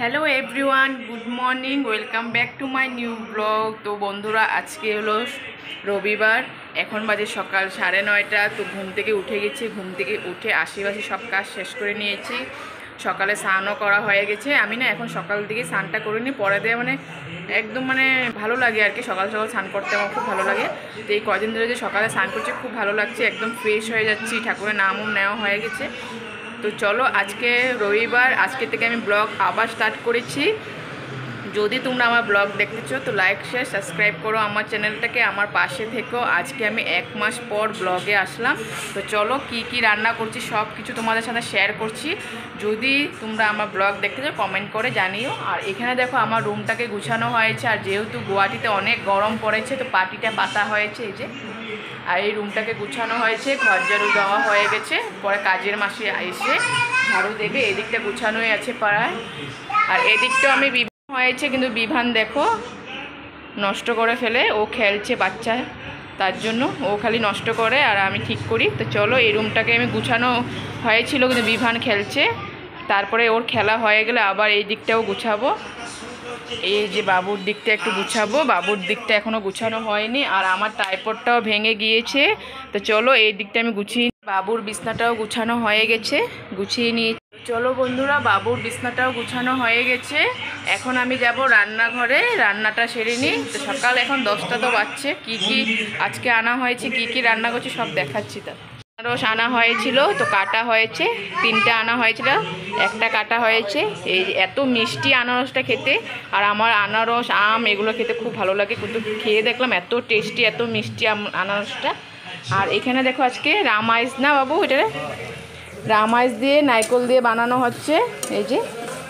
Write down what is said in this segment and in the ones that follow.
Hello everyone, good morning, welcome back to my new blog. তো বন্ধুরা, আজকে হলো রবিবার, এখন বাজে সকাল 9:30। তো ঘুম থেকে উঠে গেছি, ঘুম থেকে উঠে আশেপাশে সব কাজ শেষ করে নিয়েছি। সকালে স্নানও করা হয়ে গেছে। আমি না এখন সকাল দিকে স্নানটা করিনি, পরে দিয়ে একদম ভালো লাগে আর কি। সকাল সকাল স্নান করতে আমার খুব ভালো লাগে। তো এই কদিন ধরে যে সকালে স্নান করছি খুব ভালো লাগছে, একদম ফ্রেশ হয়ে যাচ্ছি, ঠাকুরের নামও নেওয়া হয়ে গেছে। তো চলো, আজকে রবিবার, আজকে থেকে আমি ব্লগ আবার স্টার্ট করেছি। যদি তোমরা আমার ব্লগ দেখতেছো তো লাইক শেয়ার সাবস্ক্রাইব করো আমার চ্যানেলটাকে, আমার পাশে থেকো। আজকে আমি 1 মাস পর ব্লগে আসলাম। তো চলো, কি কি রান্না করছি সব কিছু তোমাদের সাথে শেয়ার করছি। যদি তোমরা আমার ব্লগ দেখতে চাও কমেন্ট করে জানিও। আর এখানে দেখো আমার রুমটাকে গুছানো হয়েছে। আর যেহেতু গুয়াহাটিতে অনেক গরম পড়েছে তো পাটিটা পাতা হয়েছে এই যে। আর এই রুমটাকে গুছানো হয়েছে, ঘর ঝাড়ু দেওয়া হয়ে গেছে, পরে কাজের মাসে এসে ঝাড়ু দেবে। এদিকটা গুছানোই আছে পাড়ায়। আর এদিকটাও আমি হয়েছে, কিন্তু বিভান দেখো নষ্ট করে ফেলে, ও খেলছে বাচ্চা, তার জন্য ও খালি নষ্ট করে আর আমি ঠিক করি। তো চলো, এই রুমটাকে আমি গুছানো হয়েছিল কিন্তু বিভান খেলছে, তারপরে ওর খেলা হয়ে গেলে আবার এই দিকটাও গুছাবো। এই যে বাবুর দিকটা একটু গুছাবো, বাবুর দিকটা এখনও গুছানো হয়নি। আর আমার ট্রাইপডটাও ভেঙে গিয়েছে। তো চলো, এই দিকটা আমি গুছিয়ে, বাবুর বিছনাটাও গুছানো হয়ে গেছে, গুছিয়ে নিয়ে চলো বন্ধুরা, বাবুর বিছনাটাও গুছানো হয়ে গেছে। এখন আমি যাব রান্নাঘরে, রান্নাটা সেরে নিই। তো সকাল এখন 10টা তো বাজছে। কি কি আজকে আনা হয়েছে, কি কি রান্না করছি সব দেখাচ্ছি। তা আনারস আনা হয়েছিল, তো কাটা হয়েছে, 3টা আনা হয়েছিল, একটা কাটা হয়েছে। এই এত মিষ্টি আনারসটা খেতে, আর আমার আনারস আম এগুলো খেতে খুব ভালো লাগে, কিন্তু খেয়ে দেখলাম এত টেস্টি, এত মিষ্টি আনারসটা। আর এখানে দেখো আজকে রামাইস না বাবু, এটা রামাইস দিয়ে নারকেল দিয়ে বানানো হচ্ছে। এই যে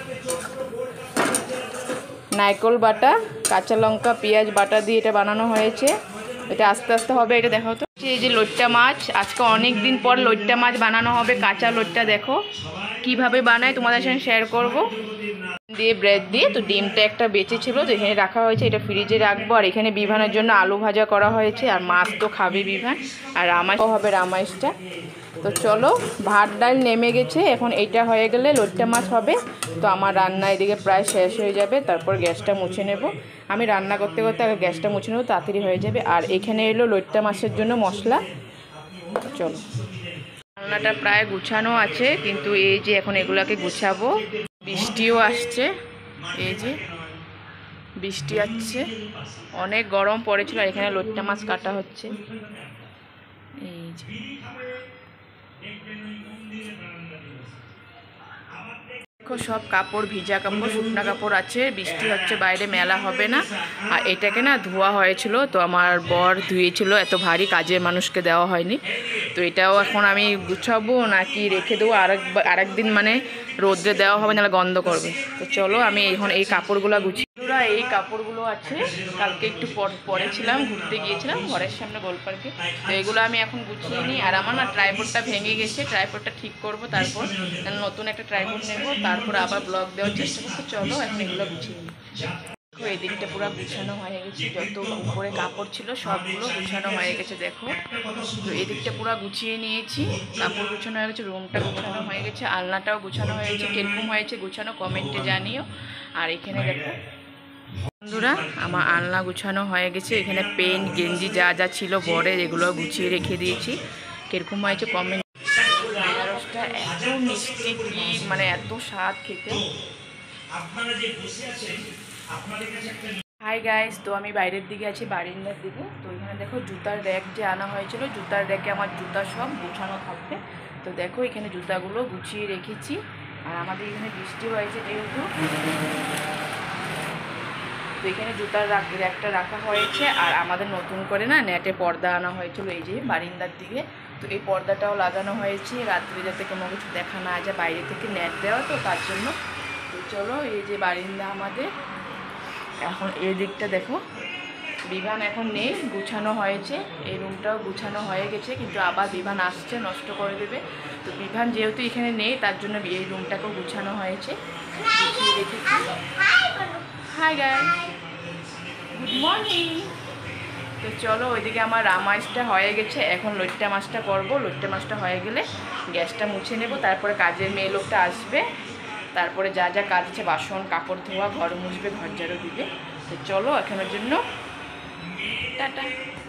নারকেল বাটা, কাঁচা লঙ্কা, পেঁয়াজ বাটা দিয়ে এটা বানানো হয়েছে। এটা আস্তে আস্তে হবে, এটা দেখো তো। এই যে লইট্টা মাছ, আজকে অনেক দিন পর লইট্টা মাছ বানানো হবে। কাঁচা লইট্টা দেখো কিভাবে বানায় তোমাদের সঙ্গে শেয়ার করব। দিয়ে ব্রেড দিয়ে, তো ডিমটা একটা বেঁচে ছিল তো এখানে রাখা হয়েছে, এটা ফ্রিজে রাখবো। আর এখানে বিভানের জন্য আলু ভাজা করা হয়েছে, আর মাছ তো খাবে বিভান, আর রামাইশও হবে রামাইশটা। তো চলো, ভাত ডাল নেমে গেছে, এখন এইটা হয়ে গেলে লইট্টা মাছ হবে। তো আমার রান্না এদিকে প্রায় শেষ হয়ে যাবে, তারপর গ্যাসটা মুছে নেব। আমি রান্না করতে করতে আগে গ্যাসটা মুছে নেবো, তাড়াতাড়ি হয়ে যাবে। আর এখানে এলো লইট্টা মাছের জন্য মশলা। চলো, রান্নাটা প্রায় গুছানো আছে, কিন্তু এই যে এখন এগুলাকে গুছাবো। বৃষ্টিও আসছে, এই যে বৃষ্টি আসছে, অনেক গরম পড়েছিল। আর এখানে লইট্টা মাছ কাটা হচ্ছে, এই যে দেখো সব কাপড়, ভিজা কাপড়, শুকনা কাপড় আছে, বৃষ্টি হচ্ছে বাইরে, মেলা হবে না। আর এটাকে না ধোয়া হয়েছিল, তো আমার বর ধুয়েছিল, এত ভারী কাজের মানুষকে দেওয়া হয়নি। তো এটাও এখন আমি গুছাবো নাকি রেখে দেবো, আরেকদিন রোদ্রে দেওয়া হবে, নাহলে গন্ধ করবে। তো চলো, আমি এখন এই কাপড়গুলো গুছিয়ে, এই কাপড়গুলো আছে, কালকে একটু পরেছিলাম, ঘুরতে গিয়েছিলাম ঘরের সামনে গোল পার্কে। তো এগুলো আমি এখন গুছিয়ে নিই। আর আমার না ট্রাইপডটা ভেঙে গেছে, ট্রাইপডটা ঠিক করব, তারপর নতুন একটা ট্রাইপড নেব, তারপর আবার ব্লগ দেওয়ার চেষ্টা করবো। চলো, এখন এগুলো গুছিয়ে নিই। এই দিকটা পুরো গুছানো হয়ে গেছে, যত উপরে কাপড় ছিল সবগুলো গুছানো হয়ে গেছে দেখো। তো এই দিকটা পুরো গুছিয়ে নিয়েছি, কাপড় গুছানো হয়ে গেছে, রুমটা গুছানো হয়ে গেছে, আলনাটাও গুছানো হয়ে গেছে। কিরকম হয়েছে গুছানো কমেন্টে জানিও। আর এখানে দেখো বন্ধুরা, আমার আলনা গুছানো হয়ে গেছে। এখানে পেন গেঞ্জি যা যা ছিল বরের, এগুলো গুছিয়ে রেখে দিয়েছি। কিরকম হয়েছে কমেন্ট। আনারসটা এত মিষ্টি, কি এত স্বাদ খেতে। হাই গাইস, তো আমি বাইরের দিকে আছি, বারিন্দার দিকে। তো এখানে দেখো জুতার র্যাক যে আনা হয়েছিল, জুতার র্যাকে আমার জুতা সব গুছানো থাকবে। তো দেখো এখানে জুতাগুলো গুছিয়ে রেখেছি। আর আমাদের এখানে বৃষ্টি হয়েছে যেহেতু, তো এখানে জুতার র্যাকটা রাখা হয়েছে। আর আমাদের নতুন করে না নেটে পর্দা আনা হয়েছিল এই যে বারিন্দার দিকে। তো এই পর্দাটাও লাগানো হয়েছে, রাত্রে যাতে কোনো কিছু দেখা না যায়, বাইরে থেকে নেট দেওয়া, তো তার জন্য। তো চলো, এই যে বারিন্দা আমাদের। এখন এই দিকটা দেখো, বিভান এখন নেই, গুছানো হয়েছে। এই রুমটাও গুছানো হয়ে গেছে, কিন্তু আবার বিভান আসছে, নষ্ট করে দেবে। তো বিভান যেহেতু এখানে নেই, তার জন্য এই রুমটাকেও গুছানো হয়েছে, গুছিয়ে রেখেছি। Hi guys, good morning. তো চলো, ওইদিকে আমার রামাইশটা হয়ে গেছে, এখন লইট্টা মাছটা করবো। লইট্টা মাছটা হয়ে গেলে গ্যাসটা মুছে নেব, তারপরে কাজের মেয়ে লোকটা আসবে, তারপরে যা যা কাজ আছে, বাসন কাপড় ধোয়া, ঘর মুছবে, ঘর ঝাড়ু দিবে। তো চলো এখনের জন্য টাটা।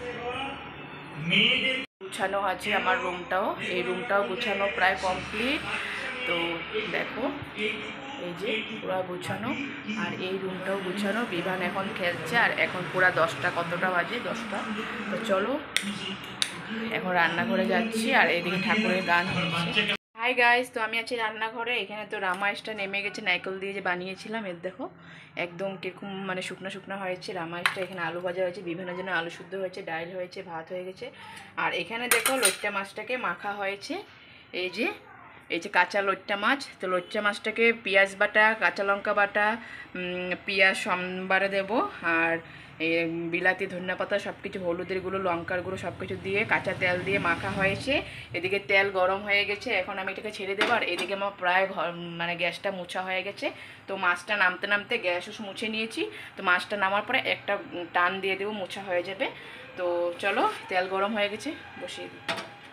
গুছানো আছে আমার রুমটাও, এই রুমটাও গুছানো প্রায় কমপ্লিট। তো দেখো এই যে পুরা গুছানো, আর এই রুমটাও গুছানো। বিভান এখন খেলছে, আর এখন পুরা 10টা, কতটা বাজে 10টা। তো চলো এখন রান্নাঘরে যাচ্ছি, আর এদিকে ঠাকুরের গান হচ্ছে। হাই গাইস, তো আমি আছি রান্নাঘরে। এখানে তো রামাইসটা নেমে গেছে, নাইকল দিয়ে যে বানিয়েছিলাম। এর দেখো একদম কিরকম মানে শুকনো শুকনো হয়েছে রামাইসটা। এখানে আলু ভাজা হয়েছে, বিভিন্ন জন্য আলু শুদ্ধ হয়েছে, ডাল হয়েছে, ভাত হয়ে গেছে। আর এখানে দেখো লইট্টা মাছটাকে মাখা হয়েছে। এই যে কাঁচা লইট্টা মাছ। তো লইট্টা মাছটাকে পেঁয়াজ বাটা, কাঁচা লঙ্কা বাটা, পেঁয়াজ সম্বারে দেবো, আর বিলাতি, ধনিয়া পাতা, সব কিছু, হলুদের গুঁড়ো, লঙ্কার গুঁড়ো সব কিছু দিয়ে কাঁচা তেল দিয়ে মাখা হয়েছে। এদিকে তেল গরম হয়ে গেছে, এখন আমি এটাকে ছেড়ে দেবো। আর এদিকে আমার প্রায় মানে গ্যাসটা মুছা হয়ে গেছে। তো মাছটা নামতে নামতে গ্যাসও মুছে নিয়েছি। তো মাছটা নামার পরে একটা টান দিয়ে দেবো, মুছা হয়ে যাবে। তো চলো, তেল গরম হয়ে গেছে, বসিয়ে দিই।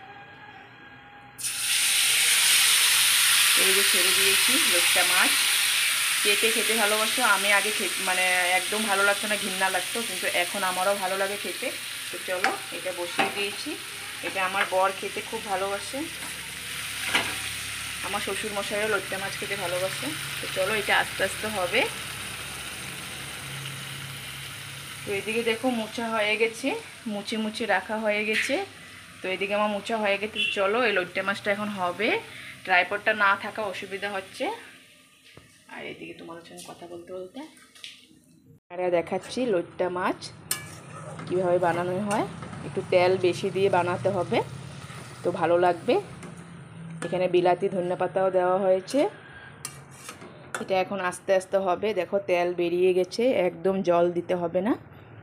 এই যে ছেড়ে দিয়েছি লইট্টা মাছ। কে কে খেতে ভালোবাসো? আমি আগে মানে একদম ভালো লাগতো না, ঘৃণা লাগতো, কিন্তু এখন আমারও ভালো লাগে খেতে। তো চলো এটা বসিয়ে দিয়েছি। এটা আমার বর খেতে খুব ভালোবাসে, আমার শ্বশুর মশাইও লইট্টা মাছ খেতে ভালোবাসে। তো চলো এটা আস্তে আস্তে হবে। তো এদিকে দেখো মোচা হয়ে গেছে, মুছে মুছে রাখা হয়ে গেছে। তো এদিকে আমার মোচা হয়ে গেছে। চলো এই লইট্টা মাছটা এখন হবে। ট্রাইপডটা না থাকা অসুবিধা হচ্ছে। আর এদিকে তোমাদের সঙ্গে কথা বলতে বলতে আর দেখাচ্ছি লইট্টা মাছ কীভাবে বানানো হয়। একটু তেল বেশি দিয়ে বানাতে হবে, তো ভালো লাগবে। এখানে বিলাতি, ধনিয়া পাতাও দেওয়া হয়েছে। এটা এখন আস্তে আস্তে হবে। দেখো তেল বেরিয়ে গেছে, একদম জল দিতে হবে না।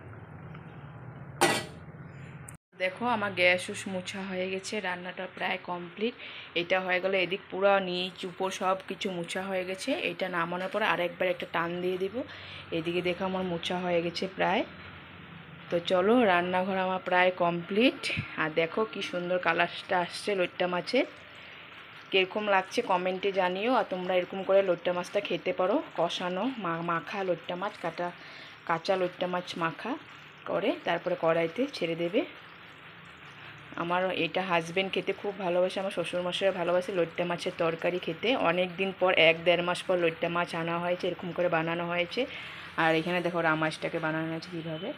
দেখো আমার গ্যাস মুছা হয়ে গেছে, রান্নাটা প্রায় কমপ্লিট। এটা হয়ে গেলে এদিক পুরো নিচ উপর সব কিছু মুছা হয়ে গেছে। এটা নামানোর পর আরেকবার একটা টান দিয়ে দিব। এদিকে দেখো আমার মুছা হয়ে গেছে প্রায়। তো চলো রান্নাঘর আমার প্রায় কমপ্লিট। আর দেখো কি সুন্দর কালারটা আসছে লইট্টা মাছের। কীরকম লাগছে কমেন্টে জানিও। আর তোমরা এরকম করে লইট্টা মাছটা খেতে পারো, কষানো মাখা লইট্টা মাছ, কাঁচা লইট্টা মাছ মাখা করে তারপরে কড়াইতে ছেড়ে দেবে। আমার এটা হাজব্যান্ড খেতে খুব ভালোবাসে, আমার শ্বশুরমশাইও ভালোবাসে লইট্টা মাছের তরকারি খেতে। অনেক দিন পর 1-1.5 মাস পর লইট্টা মাছ আনা হয়েছে, এরকম করে বানানো হয়েছে। আর এখানে দেখো রামাইসটাকে বানানো হয়েছে কীভাবে,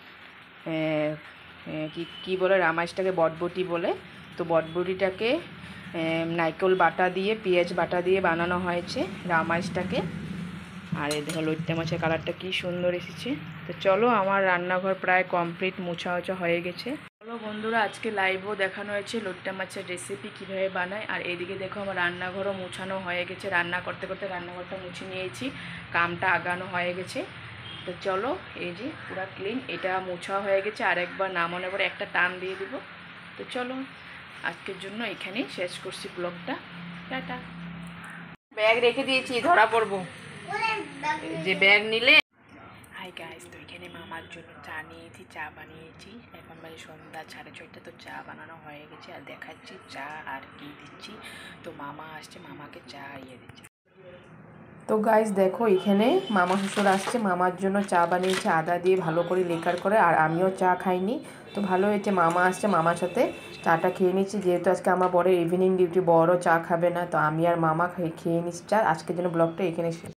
কি বলে রামাইসটাকে বটবটি বলে। তো বটবটিটাকে নারকেল বাটা দিয়ে, পেঁয়াজ বাটা দিয়ে বানানো হয়েছে রামাইসটাকে। আর এই দেখো লইট্টা মাছের কালারটা কি সুন্দর এসেছে। তো চলো আমার রান্নাঘর প্রায় কমপ্লিট, মোছা হয়ে গেছে। চলো বন্ধুরা, আজকে লাইভও দেখানো হয়েছে লইট্টা মাছের রেসিপি কীভাবে বানায়। আর এদিকে দেখো আমার রান্নাঘরও মুছানো হয়ে গেছে। রান্না করতে করতে রান্নাঘরটা মুছে নিয়েছি, কামটা আগানো হয়ে গেছে। তো চলো এই যে পুরা ক্লিন, এটা মোছা হয়ে গেছে। আর একবার নামানোর পরে একটা টান দিয়ে দিব। তো চলো আজকের জন্য এখানেই শেষ করছি ব্লগটা। টাটা। ব্যাগ রেখে দিয়েছি, ধরা পড়বো যে ব্যাগ নিলে। হাই গাইস, তো এখানে মামার জন্য চা নিয়েছি, চা বানিয়েছি। এখন বাজে সন্ধ্যা 6:30। তো চা বানানো হয়ে গেছে, আর দেখাচ্ছি চা আর কি দিচ্ছি। তো মামা আসছে, মামাকে চা দিচ্ছি। তো গাইস দেখো এখানে মামা শ্বশুর আসছে, মামার জন্য চা বানিয়েছে আদা দিয়ে ভালো করে লেকার করে। আর আমিও চা খাইনি, তো ভালো হয়েছে মামা আসছে, মামার সাথে চাটা খেয়ে নিচ্ছি। যেহেতু আজকে আমার বড় ইভিনিং ডিউটি, বড় চা খাবে না, তো আমি আর মামা খেয়ে নিচ্ছি চা। আজকের জন্য ব্লগটা এখানে শেষ।